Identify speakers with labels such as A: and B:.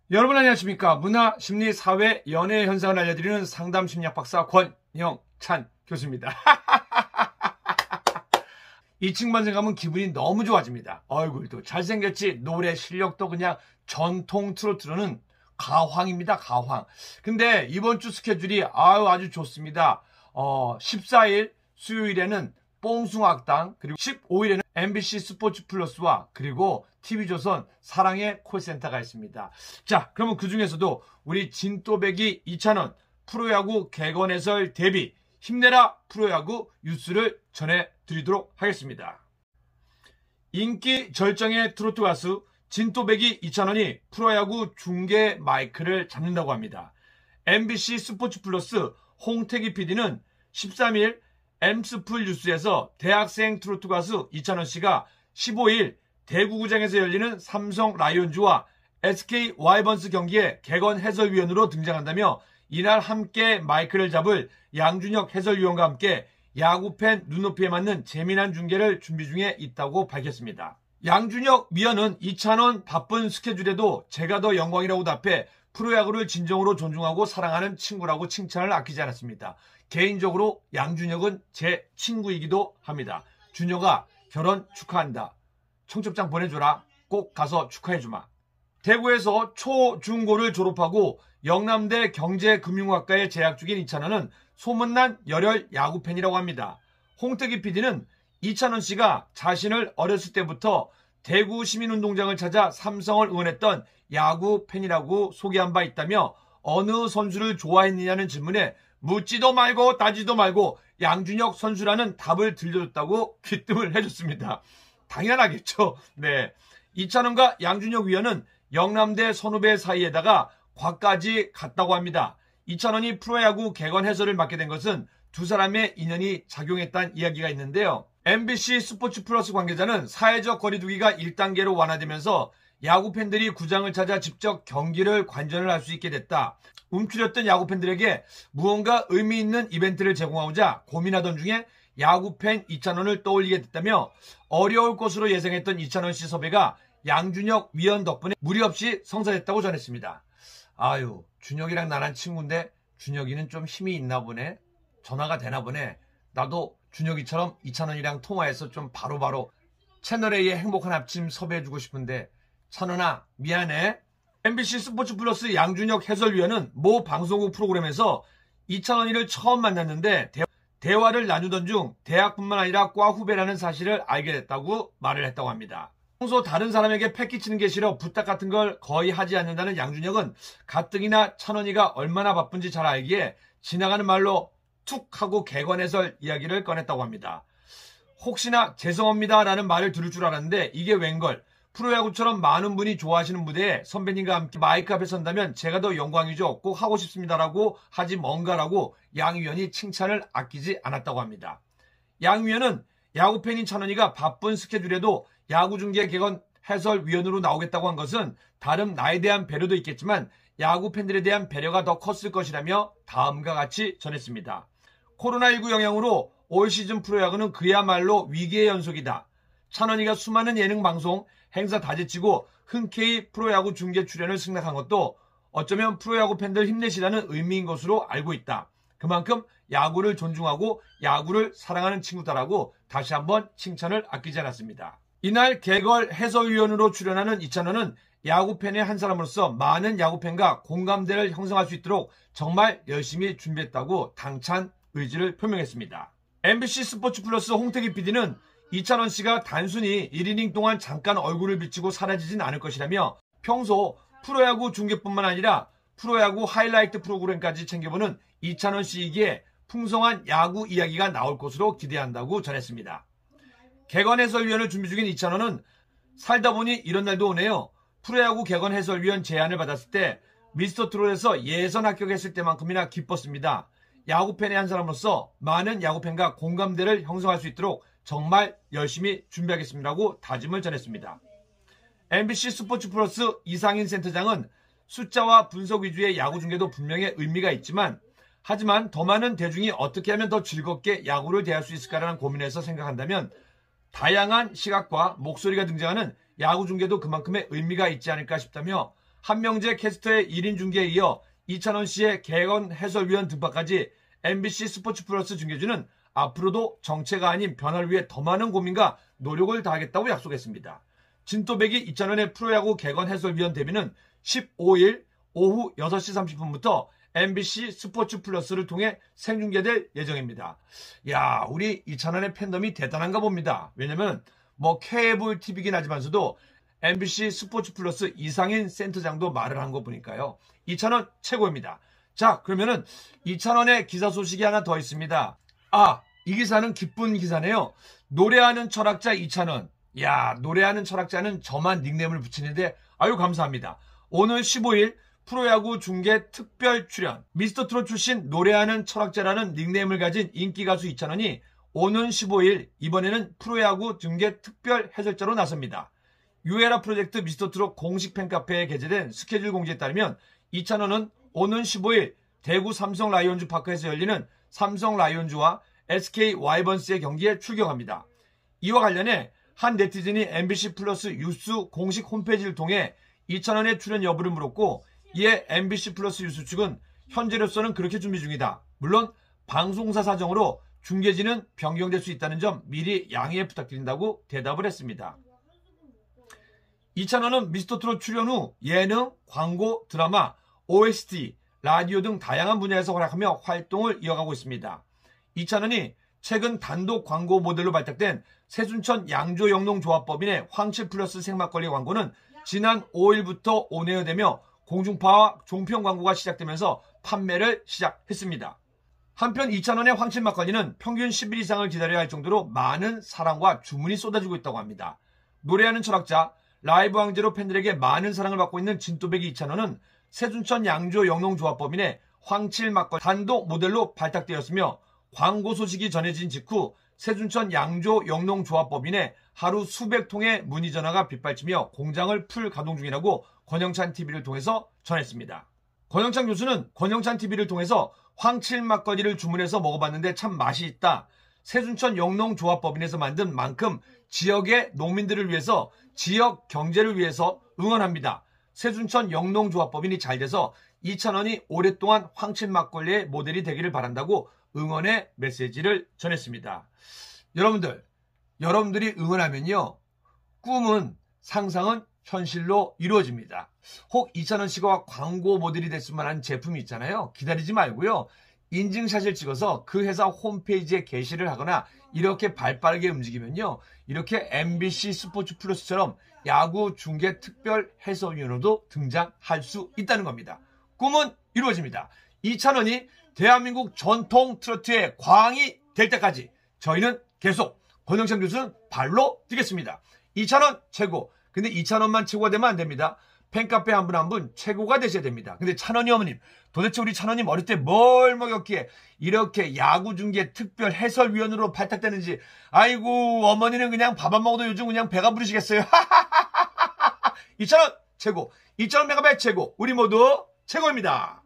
A: 여러분 안녕하십니까? 문화, 심리, 사회, 연애 현상을 알려드리는 상담 심리학 박사 권영찬 교수입니다. 이 친구만 생각하면 기분이 너무 좋아집니다. 얼굴도 잘생겼지, 노래 실력도 그냥 전통 트로트로는 가황입니다. 가황. 근데 이번 주 스케줄이 아주 좋습니다. 14일 수요일에는 뽕숭악당, 그리고 15일에는 MBC 스포츠 플러스와 그리고 TV조선 사랑의 콜센터가 있습니다. 자, 그러면 그 중에서도 우리 진또배기 이찬원 프로야구 개건 해설 데뷔 힘내라 프로야구 뉴스를 전해드리도록 하겠습니다. 인기 절정의 트로트 가수 진또배기 이찬원이 프로야구 중계 마이크를 잡는다고 합니다. MBC 스포츠 플러스 홍태기 PD는 13일 엠스플 뉴스에서 대학생 트로트 가수 이찬원 씨가 15일 대구구장에서 열리는 삼성 라이온즈와 SK 와이번스 경기에 개건 해설위원으로 등장한다며 이날 함께 마이크를 잡을 양준혁 해설위원과 함께 야구팬 눈높이에 맞는 재미난 중계를 준비 중에 있다고 밝혔습니다. 양준혁 위원은 이찬원 바쁜 스케줄에도 제가 더 영광이라고 답해 프로야구를 진정으로 존중하고 사랑하는 친구라고 칭찬을 아끼지 않았습니다. 개인적으로 양준혁은 제 친구이기도 합니다. 준혁아, 결혼 축하한다. 청첩장 보내줘라. 꼭 가서 축하해주마. 대구에서 초, 중, 고를 졸업하고 영남대 경제금융학과에 재학 중인 이찬원은 소문난 열혈 야구팬이라고 합니다. 홍태기 PD는 이찬원 씨가 자신을 어렸을 때부터 대구 시민운동장을 찾아 삼성을 응원했던 야구팬이라고 소개한 바 있다며 어느 선수를 좋아했느냐는 질문에 묻지도 말고 따지도 말고 양준혁 선수라는 답을 들려줬다고 귀뜸을 해줬습니다. 당연하겠죠. 네. 이찬원과 양준혁 위원은 영남대 선후배 사이에다가 과까지 갔다고 합니다. 이찬원이 프로야구 개건 해설을 맡게 된 것은 두 사람의 인연이 작용했다는 이야기가 있는데요. MBC 스포츠 플러스 관계자는 사회적 거리두기가 1단계로 완화되면서 야구팬들이 구장을 찾아 직접 경기를 관전을 할 수 있게 됐다. 움츠렸던 야구팬들에게 무언가 의미 있는 이벤트를 제공하고자 고민하던 중에 야구팬 이찬원을 떠올리게 됐다며 어려울 것으로 예상했던 이찬원 씨 섭외가 양준혁 위원 덕분에 무리 없이 성사됐다고 전했습니다. 아유, 준혁이랑 나랑 친구인데 준혁이는 좀 힘이 있나 보네. 전화가 되나 보네. 나도 준혁이처럼 이찬원이랑 통화해서 좀 바로바로 채널A의 행복한 아침 섭외해주고 싶은데 찬원아 미안해. MBC 스포츠 플러스 양준혁 해설위원은 모 방송국 프로그램에서 이찬원이를 처음 만났는데 대화를 나누던 중 대학뿐만 아니라 과 후배라는 사실을 알게 됐다고 말을 했다고 합니다. 평소 다른 사람에게 패기치는 게 싫어 부탁 같은 걸 거의 하지 않는다는 양준혁은 가뜩이나 찬원이가 얼마나 바쁜지 잘 알기에 지나가는 말로 툭 하고 개건 해설 이야기를 꺼냈다고 합니다. 혹시나 죄송합니다 라는 말을 들을 줄 알았는데 이게 웬걸. 프로야구처럼 많은 분이 좋아하시는 무대에 선배님과 함께 마이크 앞에 선다면 제가 더 영광이죠. 꼭 하고 싶습니다라고 하지 뭔가라고 양 위원이 칭찬을 아끼지 않았다고 합니다. 양 위원은 야구팬인 찬원이가 바쁜 스케줄에도 야구중계 개건 해설위원으로 나오겠다고 한 것은 다른 나에 대한 배려도 있겠지만 야구팬들에 대한 배려가 더 컸을 것이라며 다음과 같이 전했습니다. 코로나19 영향으로 올 시즌 프로야구는 그야말로 위기의 연속이다. 찬원이가 수많은 예능 방송, 행사 다 제치고 흔쾌히 프로야구 중계 출연을 승낙한 것도 어쩌면 프로야구 팬들 힘내시라는 의미인 것으로 알고 있다. 그만큼 야구를 존중하고 야구를 사랑하는 친구다라고 다시 한번 칭찬을 아끼지 않았습니다. 이날 개걸 해설위원으로 출연하는 이찬원은 야구팬의 한 사람으로서 많은 야구팬과 공감대를 형성할 수 있도록 정말 열심히 준비했다고 당찬 의지를 표명했습니다. MBC 스포츠 플러스 홍태기 PD는 이찬원 씨가 단순히 1이닝 동안 잠깐 얼굴을 비치고 사라지진 않을 것이라며 평소 프로야구 중계뿐만 아니라 프로야구 하이라이트 프로그램까지 챙겨보는 이찬원 씨이기에 풍성한 야구 이야기가 나올 것으로 기대한다고 전했습니다. 개건 해설위원을 준비 중인 이찬원은 살다 보니 이런 날도 오네요. 프로야구 개건 해설위원 제안을 받았을 때 미스터트롯에서 예선 합격했을 때만큼이나 기뻤습니다. 야구팬의 한 사람으로서 많은 야구팬과 공감대를 형성할 수 있도록 정말 열심히 준비하겠습니다라고 다짐을 전했습니다. MBC 스포츠 플러스 이상인 센터장은 숫자와 분석 위주의 야구 중계도 분명히 의미가 있지만 하지만 더 많은 대중이 어떻게 하면 더 즐겁게 야구를 대할 수 있을까라는 고민에서 생각한다면 다양한 시각과 목소리가 등장하는 야구 중계도 그만큼의 의미가 있지 않을까 싶다며 한명재 캐스터의 1인 중계에 이어 이찬원 씨의 개건 해설위원 등판까지 MBC 스포츠 플러스 중계진은 앞으로도 정체가 아닌 변화를 위해 더 많은 고민과 노력을 다하겠다고 약속했습니다. 진또배기 이찬원의 프로야구 개건 해설위원 데뷔는 15일 오후 6시 30분부터 MBC 스포츠 플러스를 통해 생중계될 예정입니다. 야, 우리 이찬원의 팬덤이 대단한가 봅니다. 왜냐면 케이블 TV긴 하지만서도 MBC 스포츠 플러스 이상인 센터장도 말을 한 거 보니까요. 이찬원 최고입니다. 자, 그러면은 이찬원의 기사 소식이 하나 더 있습니다. 이 기사는 기쁜 기사네요. 노래하는 철학자 이찬원. 야, 노래하는 철학자는 저만 닉네임을 붙이는데 아유 감사합니다. 오늘 15일 프로야구 중계 특별 출연. 미스터트롯 출신 노래하는 철학자라는 닉네임을 가진 인기 가수 이찬원이 오는 15일 이번에는 프로야구 중계 특별 해설자로 나섭니다. 유에라 프로젝트 미스터트롯 공식 팬카페에 게재된 스케줄 공지에 따르면 이찬원은 오는 15일 대구 삼성 라이온즈 파크에서 열리는 삼성 라이온즈와 SK 와이번스의 경기에 출격합니다. 이와 관련해 한 네티즌이 MBC 플러스 뉴스 공식 홈페이지를 통해 이찬원의 출연 여부를 물었고 이에 MBC 플러스 뉴스 측은 현재로서는 그렇게 준비 중이다. 물론 방송사 사정으로 중계진은 변경될 수 있다는 점 미리 양해 부탁드린다고 대답을 했습니다. 이찬원은 미스터트롯 출연 후 예능, 광고, 드라마, OST, 라디오 등 다양한 분야에서 활약하며 활동을 이어가고 있습니다. 이찬원이 최근 단독 광고 모델로 발탁된 세순천 양조영농조합법인의 황칠 플러스 생막걸리 광고는 지난 5일부터 온에어되며 공중파와 종편 광고가 시작되면서 판매를 시작했습니다. 한편 이찬원의 황칠 막걸리는 평균 10일 이상을 기다려야 할 정도로 많은 사랑과 주문이 쏟아지고 있다고 합니다. 노래하는 철학자, 라이브 황제로 팬들에게 많은 사랑을 받고 있는 진또배기 이찬원은 세순천 양조영농조합법인의 황칠 막걸리 단독 모델로 발탁되었으며 광고 소식이 전해진 직후 세순천 양조영농조합법인에 하루 수백 통의 문의 전화가 빗발치며 공장을 풀 가동 중이라고 권영찬 TV를 통해서 전했습니다. 권영찬 교수는 권영찬 TV를 통해서 황칠 막걸리를 주문해서 먹어봤는데 참 맛이 있다. 세순천 영농조합법인에서 만든 만큼 지역의 농민들을 위해서 지역 경제를 위해서 응원합니다. 세순천 영농조합법인이 잘 돼서 이찬원이 오랫동안 황칠 막걸리의 모델이 되기를 바란다고 응원의 메시지를 전했습니다. 여러분들이 응원하면요. 꿈은 상상은 현실로 이루어집니다. 혹 이찬원 씨가 광고 모델이 됐을 만한 제품이 있잖아요. 기다리지 말고요. 인증샷을 찍어서 그 회사 홈페이지에 게시를 하거나 이렇게 발빠르게 움직이면요. 이렇게 MBC 스포츠 플러스처럼 야구 중계 특별 해설위원으로도 등장할 수 있다는 겁니다. 꿈은 이루어집니다. 이찬원이 대한민국 전통 트로트의 광이 될 때까지 저희는 계속 권영찬 교수는 발로 뛰겠습니다. 이찬원 최고. 근데 이찬원만 최고가 되면 안 됩니다. 팬카페 한 분 한 분 최고가 되셔야 됩니다. 근데 찬원이 어머님, 도대체 우리 찬원님 어릴 때 뭘 먹였기에 이렇게 야구 중계 특별 해설위원으로 발탁되는지. 아이고, 어머니는 그냥 밥 안 먹어도 요즘 그냥 배가 부르시겠어요. 이찬원 최고. 이찬원 팬카페 최고. 우리 모두 최고입니다.